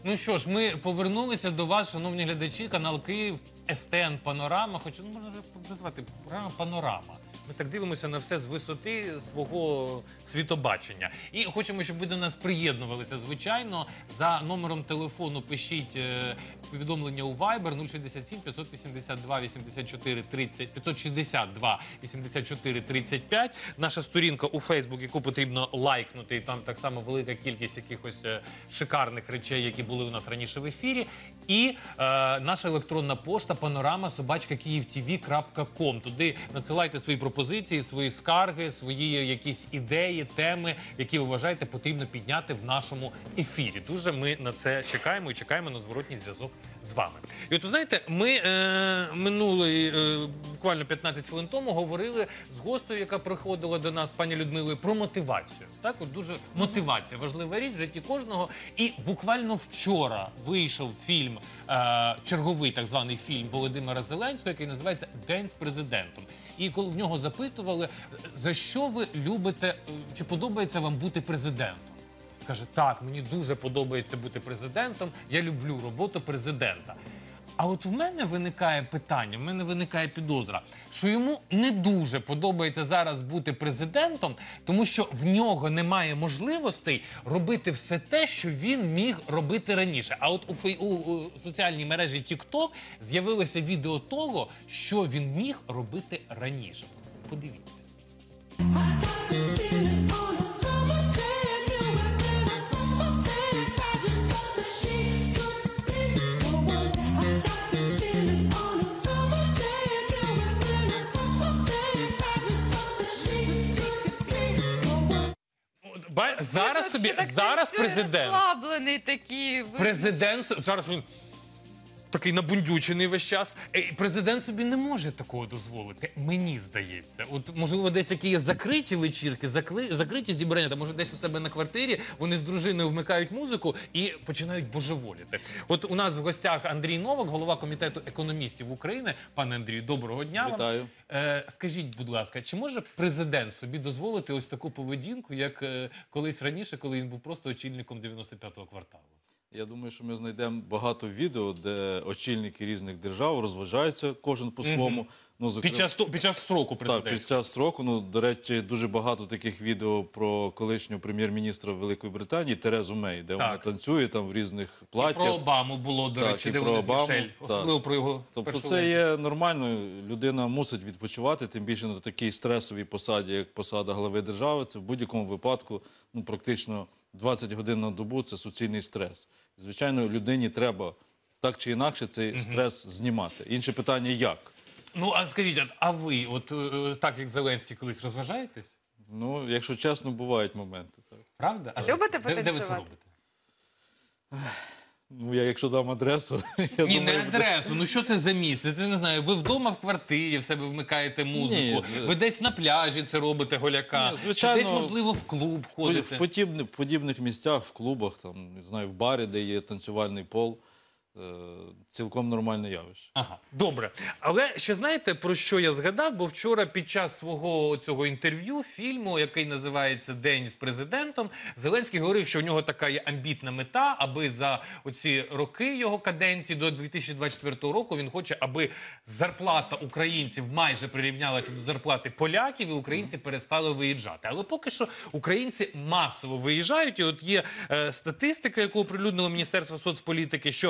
Ну що ж, ми повернулися до вас, шановні глядачі, канал Київ, СТН Панорама, хоча можна вже назвати програма Панорама. Ми так дивимося на все з висоти свого світобачення. І хочемо, щоб ви до нас приєднувалися, звичайно. За номером телефону пишіть повідомлення у Viber 067 582 84 30, 562 84 35. Наша сторінка у Facebook, яку потрібно лайкнути, і там так само велика кількість якихось шикарних речей, які були у нас раніше в ефірі. І наша електронна пошта panorama@kyivtv.com. Туди надсилайте свої пропозиції, свої скарги, свої якісь ідеї, теми, які ви вважаєте потрібно підняти в нашому ефірі. Дуже ми на це чекаємо і чекаємо на зворотній зв'язок з вами. І от ви знаєте, ми минулий буквально 15 хвилин тому говорили з гостею, яка приходила до нас, пані Людмилою, про мотивацію. Так, от дуже мотивація, важлива річ в житті кожного. І буквально вчора вийшов фільм, черговий так званий фільм Володимира Зеленського, який називається «День з президентом». І коли в нього запитували, за що ви любите, чи подобається вам бути президентом? Каже, так, мені дуже подобається бути президентом, я люблю роботу президента. А от в мене виникає питання, в мене виникає підозра, що йому не дуже подобається зараз бути президентом, тому що в нього немає можливостей робити все те, що він міг робити раніше. А от у соціальній мережі TikTok з'явилося відео того, що він міг робити раніше. Подивіться. Зараз собі, зараз президент. Розслаблений такий. Президент, зараз він такий набундючений весь час. Президент собі не може такого дозволити, мені здається. От, можливо, десь які є закриті вечірки, закриті зібрання, та може десь у себе на квартирі вони з дружиною вмикають музику і починають божеволіти. От у нас в гостях Андрій Новак, голова Комітету економістів України. Пане Андрію, доброго дня. Вітаю. Скажіть, будь ласка, чи може президент собі дозволити ось таку поведінку, як колись раніше, коли він був просто очільником 95-го кварталу? Я думаю, що ми знайдемо багато відео, де очільники різних держав розважаються кожен по-своєму. Ну, зокрема, під час строку президентства. Так, під час строку. Ну, до речі, дуже багато таких відео про колишнього прем'єр-міністра Великої Британії Терезу Мей, де вона танцює там в різних платтях. І про Обаму було, до речі, де вони з Мішель. Особливо про його Тобто це є нормально. Людина мусить відпочивати, тим більше на такій стресовій посаді, як посада глави держави. Це в будь-якому випадку, ну, практично 20 годин на добу – це суцільний стрес. Звичайно, людині треба так чи інакше цей стрес знімати. Інше питання – як? Ну, а скажіть, а ви, от так як Зеленський, колись розважаєтесь? Ну, якщо чесно, бувають моменти. Так. Правда? Любите де ви це потанцювати? робите? Ну, я якщо дам адресу... Ні, не адресу. Ну, що це за місце? Це, не знаю, ви вдома в квартирі в себе вмикаєте музику, Ні, ви десь на пляжі це робите, голяка, ні, звичайно, чи десь, можливо, в клуб ходите? В подібних місцях, в клубах, там, не знаю, в барі, де є танцювальний пол, цілком нормальне явище. Ага, добре. Але ще знаєте, про що я згадав? Бо вчора під час свого цього інтерв'ю, фільму, який називається «День з президентом», Зеленський говорив, що у нього така є амбітна мета, аби за оці роки його каденції до 2024 року він хоче, аби зарплата українців майже прирівнялася до зарплати поляків, і українці перестали виїжджати. Але поки що українці масово виїжджають, і от є статистика, яку оприлюднило Міністерство соцполітики, що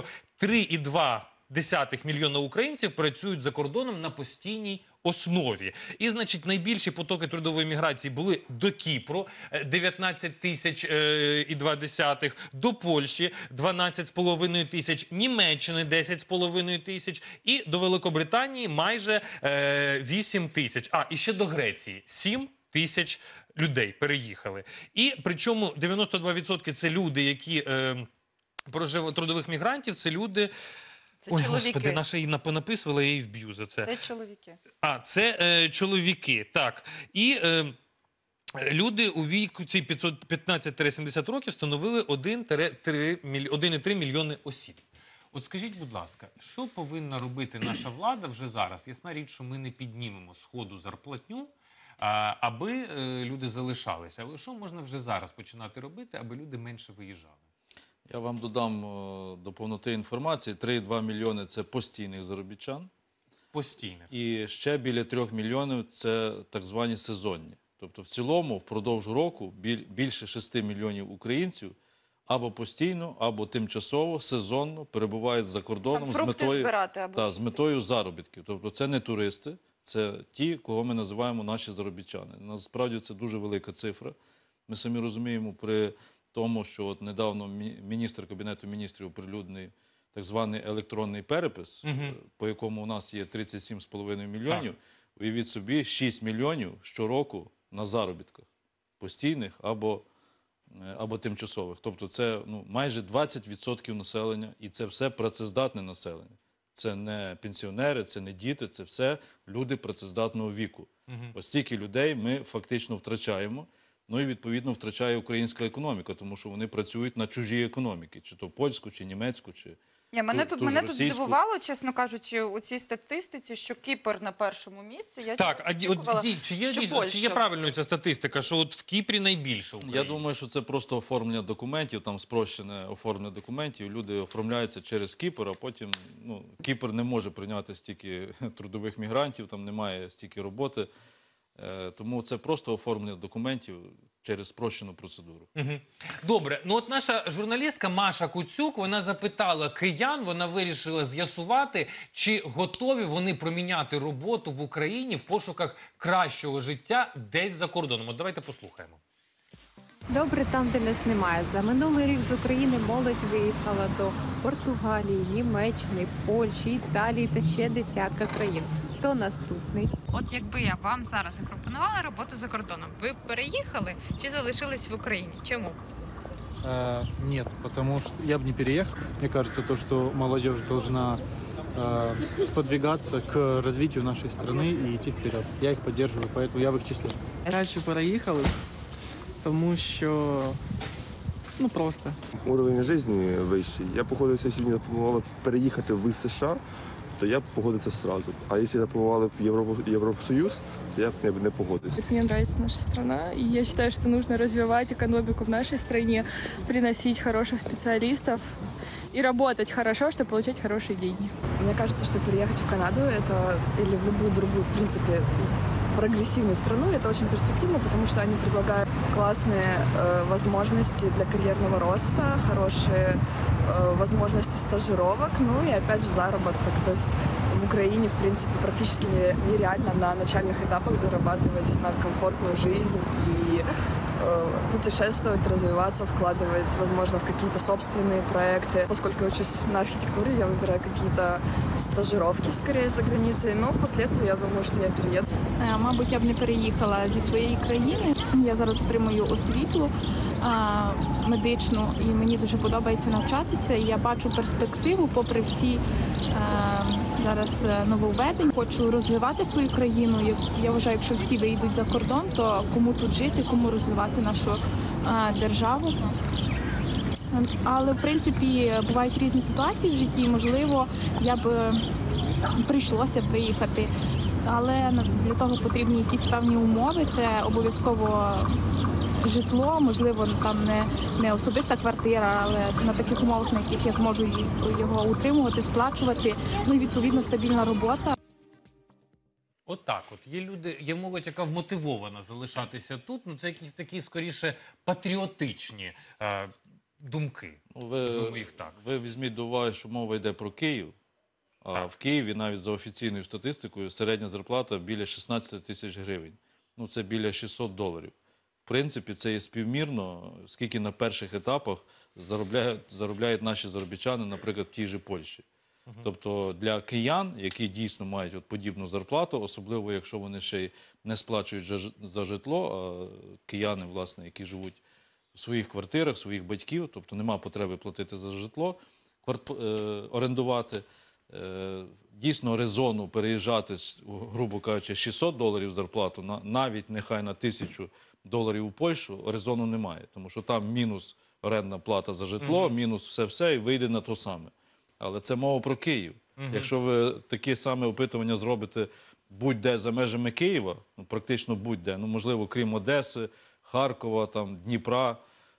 3,2 мільйона українців працюють за кордоном на постійній основі. І, значить, найбільші потоки трудової міграції були до Кіпру – 19,2 до Польщі – 12,5 тисяч, Німеччини – 10,5 тисяч і до Великобританії – майже 8 тисяч. А, і ще до Греції – 7 тисяч людей переїхали. І причому 92% – це люди, які... трудових мігрантів – це люди... Це Ой, чоловіки. Господи, наша її понаписувала, я її вб'ю за це. Це чоловіки. А, це чоловіки, так. І люди у віку ці 15-70 років становили 1,3 мільйони осіб. От скажіть, будь ласка, що повинна робити наша влада вже зараз? Ясна річ, що ми не піднімемо сходу зарплатню, аби люди залишалися. Але що можна вже зараз починати робити, аби люди менше виїжджали? Я вам додам до повноти інформації. 3,2 мільйони – це постійних заробітчан. Постійне. І ще біля 3 мільйонів – це так звані сезонні. Тобто в цілому впродовж року більше 6 мільйонів українців або постійно, або тимчасово, сезонно перебувають за кордоном Там фрукти збирати або з метою заробітків. Тобто це не туристи, це ті, кого ми називаємо наші заробітчани. Насправді це дуже велика цифра. Ми самі розуміємо при тому, що от недавно міністр Кабінету міністрів оприлюднив так званий електронний перепис, по якому у нас є 37,5 мільйонів. Уявіть собі, 6 мільйонів щороку на заробітках постійних або тимчасових. Тобто це майже 20% населення, і це все працездатне населення. Це не пенсіонери, це не діти, це все люди працездатного віку. Ось стільки людей ми фактично втрачаємо. Ну і, відповідно, втрачає українська економіка, тому що вони працюють на чужій економіці, чи то польську, чи німецьку, чи Мене тут здивувало, чесно кажучи, у цій статистиці, що Кіпр на першому місці. Я Так, чи є правильною ця статистика, що от в Кіпрі найбільше українців? Я думаю, що це просто оформлення документів, там спрощене оформлення документів. Люди оформляються через Кіпр, а потім Кіпр не може прийняти стільки трудових мігрантів, там немає стільки роботи. Тому це просто оформлення документів через спрощену процедуру. Добре. Ну от наша журналістка Маша Куцюк, вона запитала киян, вона вирішила з'ясувати, чи готові вони проміняти роботу в Україні в пошуках кращого життя десь за кордоном. От давайте послухаємо. Добре там, де нас немає. За минулий рік з України молодь виїхала до Португалії, Німеччини, Польщі, Італії та ще десятка країн. Хто наступний? От якби я вам зараз запропонувала роботу за кордоном, ви б переїхали чи залишились в Україні? Чому? Нет, потому что я бы не переехал. Мне кажется, то, что молодежь должна сподвигаться к развитию нашей страны и идти вперед. Я их поддерживаю, поэтому я в их числе. Радше переїхали, тому що просто. Уровень життя вищий. Я погодився, якщо мені запропонували переїхати в США, то я б погодився сразу. А якщо запропонували в Євросоюз, то я б не погодився. Мне нравится наша страна, и я считаю, что нужно развивать экономику в нашей стране, приносить хороших специалистов и работать хорошо, чтобы получать хорошие деньги. Мне кажется, что переехать в Канаду или в любую другую, в принципе, прогрессивную страну, это очень перспективно, потому что они предлагают классные возможности для карьерного роста, хорошие возможности стажировок, ну и опять же заработок. То есть в Украине, в принципе, практически нереально на начальных этапах зарабатывать на комфортную жизнь и путешествовать, развиваться, вкладывать, возможно, в какие-то собственные проекты. Поскольку я учусь на архитектуре, я выбираю какие-то стажировки, скорее, за границей. Но впоследствии я думаю, что я перееду. Мабуть, я б не переїхала зі своєї країни. Я зараз отримую освіту медичну, і мені дуже подобається навчатися. І я бачу перспективу, попри всі зараз нововведень. Хочу розвивати свою країну. Я вважаю, якщо всі виїдуть за кордон, то кому тут жити, кому розвивати нашу державу. Але, в принципі, бувають різні ситуації в житті. Можливо, я б прийшлося б виїхати. Але для того потрібні якісь певні умови. Це обов'язково житло, можливо, там не особиста квартира, але на таких умовах, на яких я зможу його утримувати, сплачувати. Ну і, відповідно, стабільна робота. Отак от. Є люди, є молодь, яка вмотивована залишатися тут. Ну, це якісь такі, скоріше, патріотичні думки. Називаємо їх так. Ви візьміть до уваги, що мова йде про Київ. А в Києві, навіть за офіційною статистикою, середня зарплата біля 16 тисяч гривень. Ну, це біля $600. В принципі, це є співмірно, скільки на перших етапах заробляють наші заробітчани, наприклад, в тій же Польщі. Тобто для киян, які дійсно мають подібну зарплату, особливо якщо вони ще й не сплачують за житло, а кияни, власне, які живуть в своїх квартирах, своїх батьків, тобто нема потреби платити за житло, орендувати, дійсно резону переїжджати, грубо кажучи, $600 зарплату, навіть нехай на $1000 у Польщу, резону немає. Тому що там мінус орендна плата за житло, мінус все-все і вийде на то саме. Але це мова про Київ. Якщо ви таке саме опитування зробите будь-де за межами Києва, ну, практично будь-де, ну, можливо, крім Одеси, Харкова, там, Дніпра,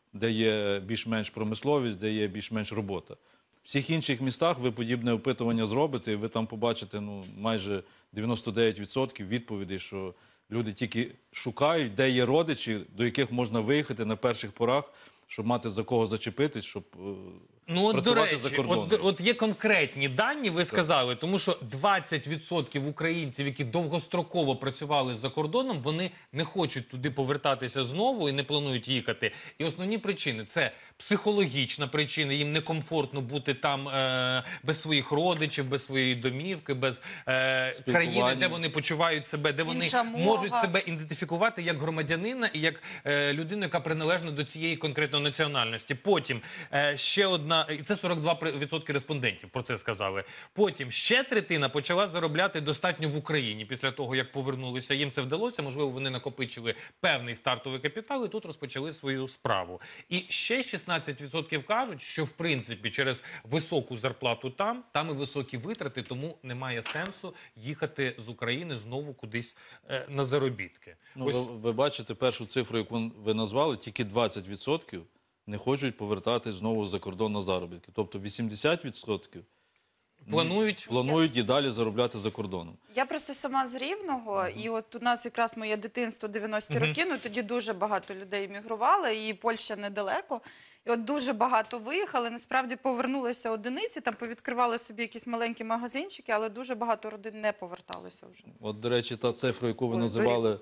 де є більш-менш промисловість, де є більш-менш робота. В всіх інших містах ви подібне опитування зробите, і ви там побачите майже 99% відповідей, що люди тільки шукають, де є родичі, до яких можна виїхати на перших порах, щоб мати за кого зачепитись, щоб працювати за кордоном. От є конкретні дані, ви сказали, тому що 20% українців, які довгостроково працювали за кордоном, вони не хочуть туди повертатися знову і не планують їхати. І основні причини – це психологічна причина, їм некомфортно бути там без своїх родичів, без своєї домівки, без країни, де вони почувають себе, де вони можуть себе ідентифікувати як громадянина і як людину, яка приналежна до цієї конкретної національності. Потім ще одна, і це 42% респондентів про це сказали. Потім ще третина почала заробляти достатньо в Україні після того, як повернулися. Їм це вдалося, можливо, вони накопичили певний стартовий капітал і тут розпочали свою справу. І ще 16% кажуть, що в принципі через високу зарплату там і високі витрати, тому немає сенсу їхати з України знову кудись на заробітки. Ви бачите першу цифру, яку ви назвали, тільки 20% не хочуть повертатись знову за кордон на заробітки. Тобто 80% планують і далі заробляти за кордоном. Я просто сама з Рівного, і от у нас якраз моє дитинство 90-ті роки, тоді дуже багато людей емігрували, і Польща недалеко. І от дуже багато виїхали, насправді повернулися одиниці, там повідкривали собі якісь маленькі магазинчики, але дуже багато родин не поверталися вже. От, до речі, та цифра, яку ви називали,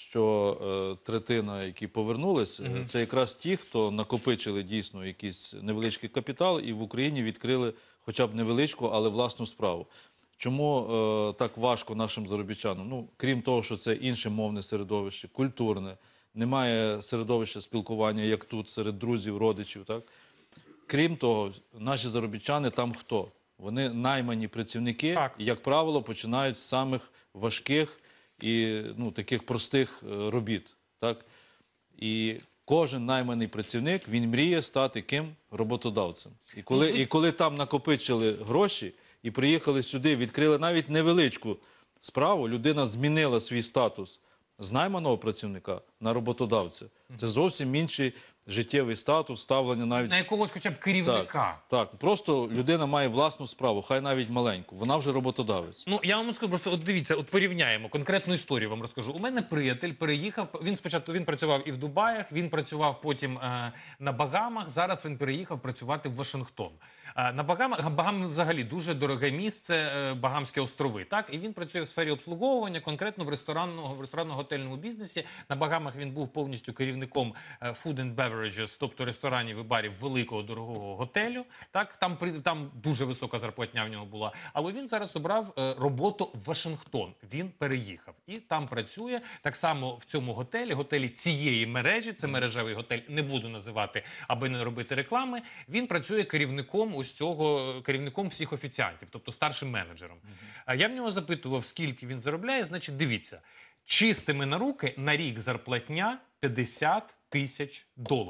що третина, які повернулись, це якраз ті, хто накопичили дійсно якийсь невеличкий капітал і в Україні відкрили хоча б невеличку, але власну справу. Чому так важко нашим заробітчанам? Ну, крім того, що це інше мовне середовище, культурне, немає середовища спілкування, як тут, серед друзів, родичів, так? Крім того, наші заробітчани там хто? Вони наймані працівники, і, як правило, починають з самих важких і таких простих робіт. Так? І кожен найманий працівник, він мріє стати ким? Роботодавцем. І коли там накопичили гроші і приїхали сюди, відкрили навіть невеличку справу, людина змінила свій статус з найманого працівника на роботодавця. Це зовсім інший життєвий статус, ставлення навіть... На якогось хоча б керівника. Так, просто людина має власну справу, хай навіть маленьку. Вона вже роботодавець. Ну, я вам скажу, просто от дивіться, от порівняємо, конкретну історію вам розкажу. У мене приятель переїхав, він спочатку працював і в Дубаях, він працював потім на Багамах, зараз він переїхав працювати в Вашингтон. На Багами взагалі дуже дороге місце, Багамські острови, так? І він працює в сфері обслуговування, конкретно в ресторанно-готельному бізнесі. На Багамах він був повністю керівником food and beverages, тобто ресторанів і барів великого дорогого готелю. Так? Там дуже висока зарплатня в нього була. Але він зараз обрав роботу в Вашингтон. Він переїхав і там працює. Так само в цьому готелі цієї мережі, це мережевий готель, не буду називати, аби не робити реклами. Він працює керівником керівником всіх офіціантів, тобто старшим менеджером. Я в нього запитував, скільки він заробляє. Значить, дивіться, чистими на руки на рік зарплатня $50 тисяч.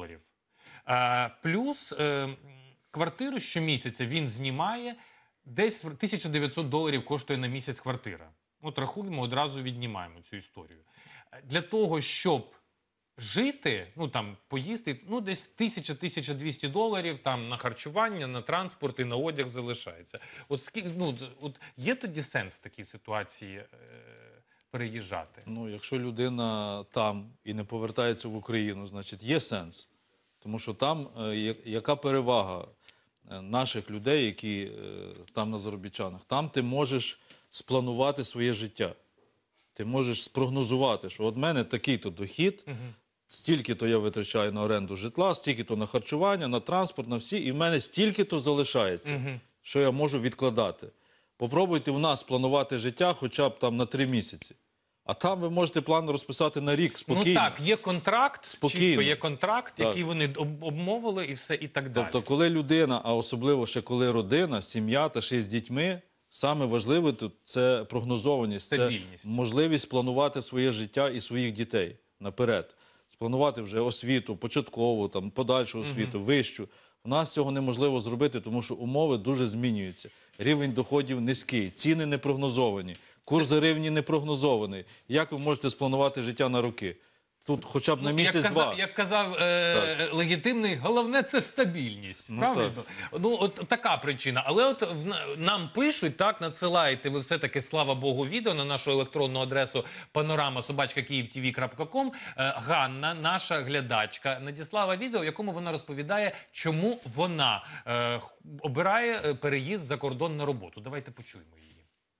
Плюс квартиру щомісяця він знімає, десь $1900 коштує на місяць квартира. От рахуємо, одразу віднімаємо цю історію. Для того, щоб жити, поїсти, десь $1000–1200 там на харчування, на транспорт і на одяг залишається. От є тоді сенс в такій ситуації переїжджати? Якщо людина там і не повертається в Україну, значить є сенс. Тому що там яка перевага наших людей, які там на заробітчанах? Там ти можеш спланувати своє життя. Ти можеш спрогнозувати, що от мене такий-то дохід, стільки-то я витрачаю на оренду житла, стільки-то на харчування, на транспорт, на всі, і в мене стільки-то залишається, що я можу відкладати. Попробуйте в нас планувати життя хоча б там на 3 місяці. А там ви можете план розписати на рік, спокійно. Ну так, є контракт, чітко є контракт, який вони обмовили і все, і так далі. Тобто, коли людина, а особливо ще коли родина, сім'я та ще й з дітьми, саме важливе тут – це прогнозованість, стабільність. Це можливість планувати своє життя і своїх дітей наперед. Спланувати вже освіту, початкову, подальшу освіту, вищу. У нас цього неможливо зробити, тому що умови дуже змінюються. Рівень доходів низький, ціни не прогнозовані, курс гривні не прогнозований. Як ви можете спланувати життя на роки? тут хоча б на Як місяць-два. казав, як казав легітимний, головне це стабільність. Ну, Правильно? Ну, от така причина. Але от нам пишуть, так, надсилаєте ви все-таки, слава Богу, відео на нашу електронну адресу panorama@kyivtv.com. Ганна, наша глядачка, надіслала відео, в якому вона розповідає, чому вона обирає переїзд за кордон на роботу. Давайте почуємо її.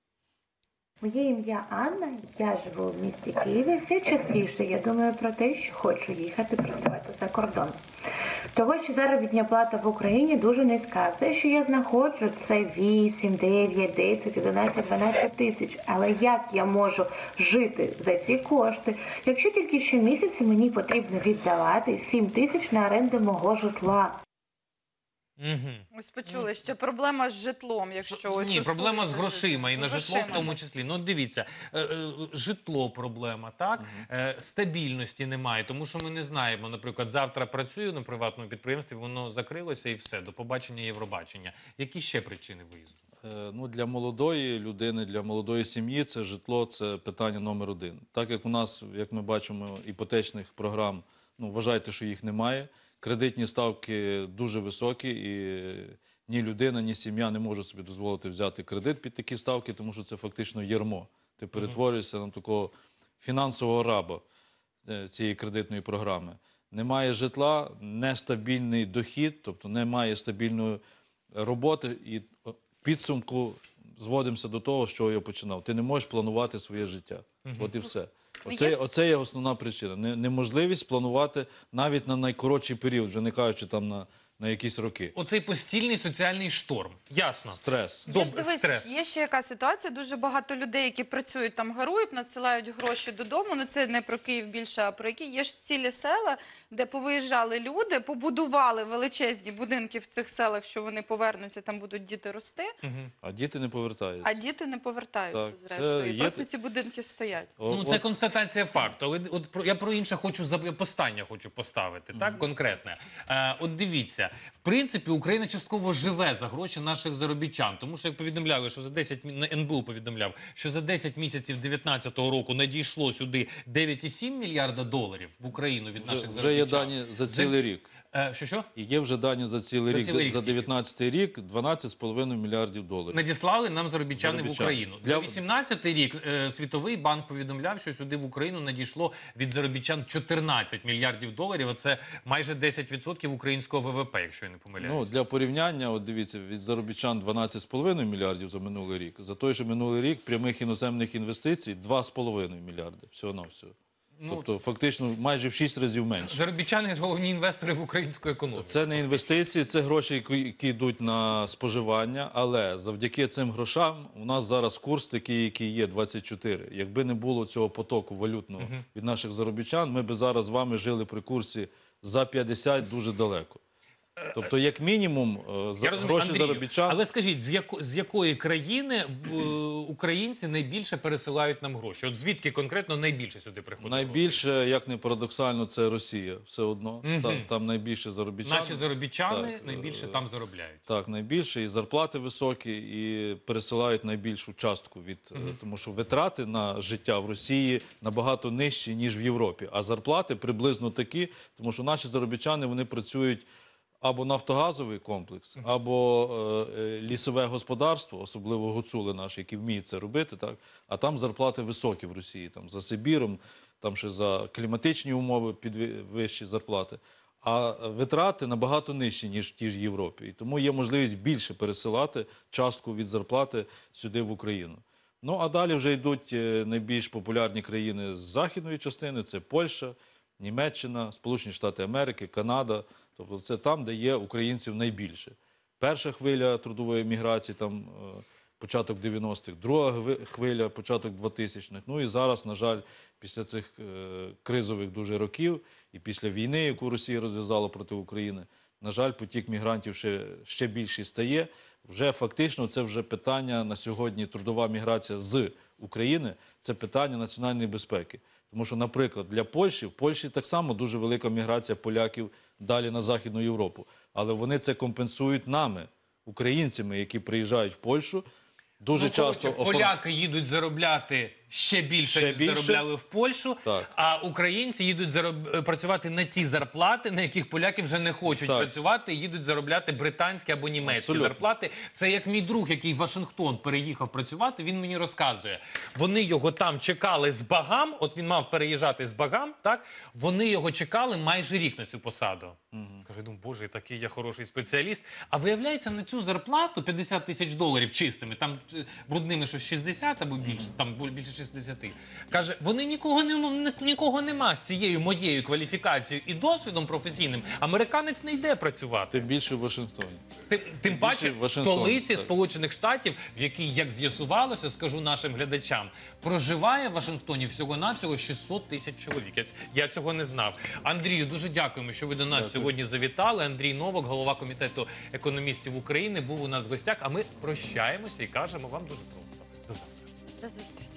Моє ім'я Анна, я живу в місті Києві. Все частіше я думаю про те, що хочу їхати працювати за кордон. Того, що заробітна плата в Україні дуже низька. Все, що я знаходжу, це 8, 9, 10, 11, 12 тисяч. Але як я можу жити за ці кошти, якщо тільки щомісяця мені потрібно віддавати 7 тисяч на оренду мого житла? Ось почули, ще проблема з житлом, якщо ось Ні, проблема з суспільне грошима і на житло в грошима. тому числі. Ну, дивіться, житло проблема, так? Стабільності немає, тому що ми не знаємо, наприклад, завтра працюю на приватному підприємстві, воно закрилося і все, до побачення Євробачення. Які ще причини виїзду? Ну, для молодої людини, для молодої сім'ї це житло, це питання номер один. Так як у нас, як ми бачимо, іпотечних програм, ну, вважайте, що їх немає. Кредитні ставки дуже високі, і ні людина, ні сім'я не може собі дозволити взяти кредит під такі ставки, тому що це фактично ярмо. Ти перетворюєшся на такого фінансового раба цієї кредитної програми. Немає житла, нестабільний дохід, тобто немає стабільної роботи, і в підсумку зводимося до того, з чого я починав. Ти не можеш планувати своє життя. От і все. Оце є основна причина. Неможливість планувати навіть на найкоротший період, вже не кажучи там на якісь роки. Оцей постільний соціальний шторм. Ясно. Стрес. Є ж, дивись, є ще яка ситуація, дуже багато людей, які працюють там, гарують, надсилають гроші додому, ну це не про Київ більше, а про які. Є ж цілі села, де повиїжджали люди, побудували величезні будинки в цих селах, що вони повернуться, там будуть діти рости, А діти не повертаються. а діти не повертаються, Так, це зрештою. І є просто ці будинки стоять. Ну, це констатація факту. Але я про інше хочу, постання хочу поставити, так, конкретне. От дивіться, в принципі, Україна частково живе за гроші наших заробітчан. Тому що, як повідомляли, що за 10, НБУ повідомляв, що за 10 місяців 2019 року надійшло сюди 9,7 мільярда доларів в Україну від наших заробітчан. Вже є дані за цілий рік. Що? І є вже дані за цілий рік. За 2019 рік 12,5 мільярдів доларів. Надіслали нам заробітчани в Україну. За 2018 рік Світовий банк повідомляв, що сюди в Україну надійшло від заробітчан 14 мільярдів доларів. Це майже 10% українського ВВП, якщо я не помиляюся. Ну, для порівняння, от дивіться, від заробітчан 12,5 мільярдів за минулий рік. За той же минулий рік прямих іноземних інвестицій 2,5 мільярди. Всього-навсього. Тобто, фактично, майже в 6 разів менше. Заробітчани ж головні інвестори в українську економіку. Це не інвестиції, це гроші, які йдуть на споживання, але завдяки цим грошам у нас зараз курс такий, який є, 24. Якби не було цього потоку валютного від наших заробітчан, ми б зараз з вами жили при курсі за 50 дуже далеко. Тобто, як мінімум, гроші заробітчан... Але скажіть, з якої країни українці найбільше пересилають нам гроші? От звідки конкретно найбільше сюди приходить? Найбільше, як не парадоксально, це Росія. Все одно. Там найбільше заробітчан. Наші заробітчани найбільше там заробляють. Так, найбільше. І зарплати високі, і пересилають найбільшу частку. Тому що витрати на життя в Росії набагато нижчі, ніж в Європі. А зарплати приблизно такі, тому що наші заробітчани, вони працюють або нафтогазовий комплекс, або лісове господарство, особливо гуцули наші, які вміють це робити, так? А там зарплати високі в Росії, там за Сибіром, там ще за кліматичні умови вищі зарплати. А витрати набагато нижчі, ніж в тій ж Європі. І тому є можливість більше пересилати частку від зарплати сюди в Україну. Ну, а далі вже йдуть найбільш популярні країни з західної частини, це Польща, Німеччина, Сполучені Штати Америки, Канада. Тобто це там, де є українців найбільше. Перша хвиля трудової міграції, там початок 90-х, друга хвиля, початок 2000-х. Ну і зараз, на жаль, після цих кризових дуже років і після війни, яку Росія розв'язала проти України, на жаль, потік мігрантів ще більший стає. Вже фактично це вже питання на сьогодні, трудова міграція з України, це питання національної безпеки. Тому що, наприклад, для Польщі, в Польщі так само дуже велика міграція поляків далі на Західну Європу. Але вони це компенсують нами, українцями, які приїжджають в Польщу. Дуже часто поляки їдуть заробляти ще більше, Ще ніж більше. заробляли в Польщу, Так. а українці їдуть працювати на ті зарплати, на яких поляки вже не хочуть Так. працювати, і їдуть заробляти британські або німецькі Абсолютно. зарплати. Це як мій друг, який в Вашингтон переїхав працювати, він мені розказує. Вони його там чекали з Багам, от він мав переїжджати з Багам, так? Вони його чекали майже рік на цю посаду. Каже, думаю, боже, такий я хороший спеціаліст. А виявляється, на цю зарплату 50 тисяч доларів чистими, там брудними щось 60 або більше, там більше 60. Каже, вони нікого нема з цією моєю кваліфікацією і досвідом професійним. Американець не йде працювати. Тим більше в Вашингтоні. Тим паче в в Вашингтоні, столиці так. Сполучених Штатів, в якій, як з'ясувалося, скажу нашим глядачам, проживає в Вашингтоні всього-навсього 600 тисяч чоловік. Я цього не знав. Андрію, дуже дякуємо, що ви до нас сьогодні завітали. Андрій Новак, голова Комітету економістів України, був у нас в гостях. А ми прощаємося і кажемо вам дуже просто. До завтра. До зустрічі.